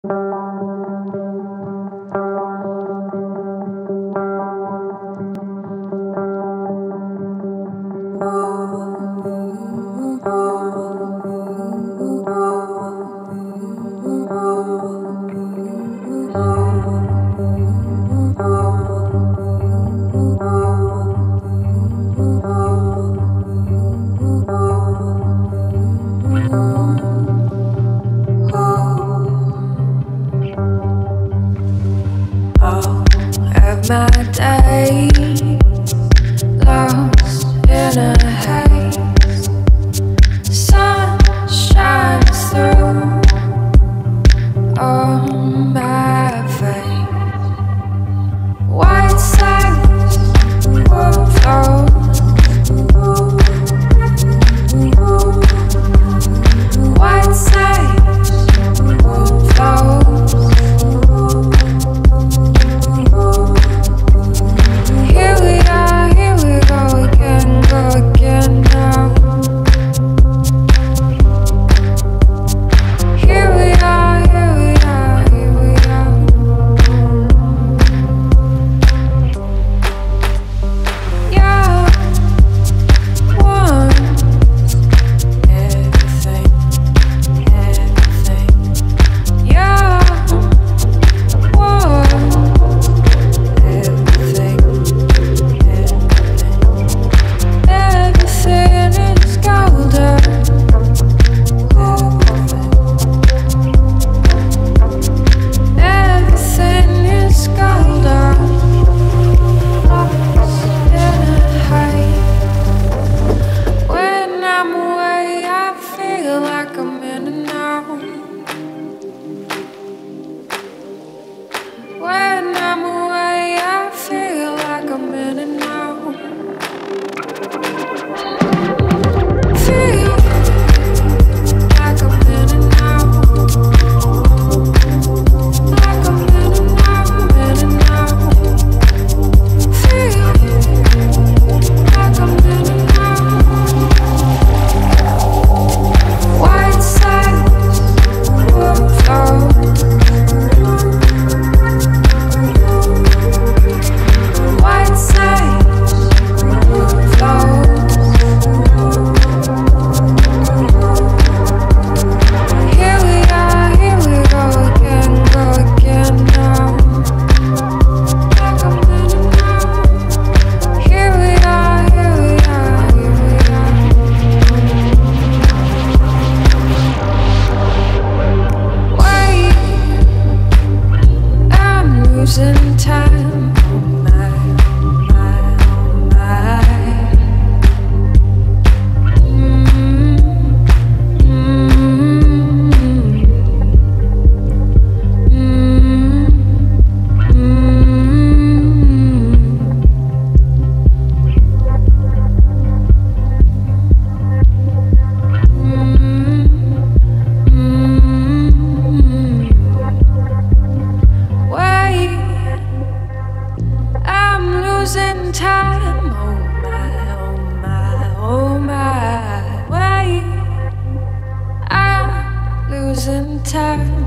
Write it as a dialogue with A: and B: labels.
A: My day lost in a haze. Sun shines through on my face. White sails will float. White sails will float. Here we go again now. Here we are. Yeah, one, everything. Yeah, one, everything. Everything is golden. Everything is golden. Lost in a haze. When I'm away, I feel like I'm in and out. When I'm away, I feel like I'm in and out. Feel like I'm in and out. Like I'm in and out, in and out. Feel like I'm in and out. White sails will float. White sails will float. Here we go again now. Like I'm in and out. Here we are. Wait, I'm losing time. Wait, I'm losing time. Oh my. Wait, I'm losing time.